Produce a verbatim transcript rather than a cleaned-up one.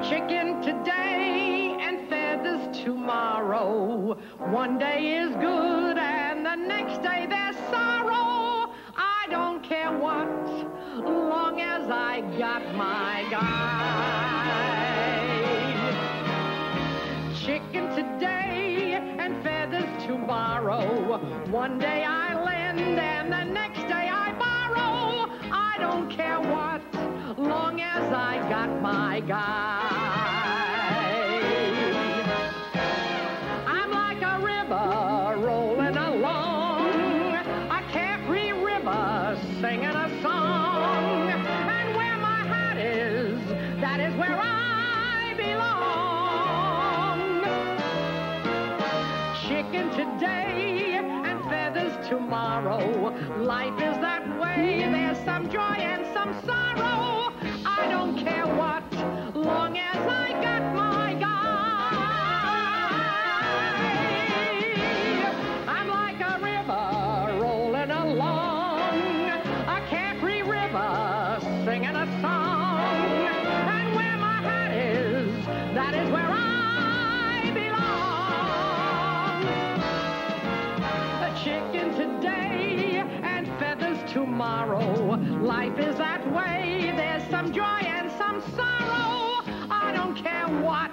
Chicken today and feathers tomorrow. One day is good and the next day there's sorrow. I don't care what, long as I got my guy. Chicken today and feathers tomorrow. One day I lend and the next day I borrow. I don't care what, long as I got my guy. I'm like a river rolling along, a Capri River singing a song. And where my hat is, that is where I belong. Chicken today and feathers tomorrow. Life is that way, there's some joy and some sorrow. I don't care what, long as I got my guy. I'm like a river rolling along, a Capri River singing a song. And where my hat is, that is where I belong. A chicken today and feathers tomorrow. Life is that way, there's some joy and some sorrow. I don't care what,